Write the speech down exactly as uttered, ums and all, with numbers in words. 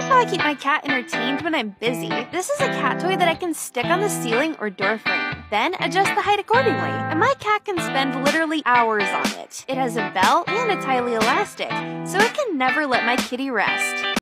Here's how I keep my cat entertained when I'm busy. This is a cat toy that I can stick on the ceiling or door frame, then adjust the height accordingly, and my cat can spend literally hours on it. It has a bell and it's highly elastic, so it can never let my kitty rest.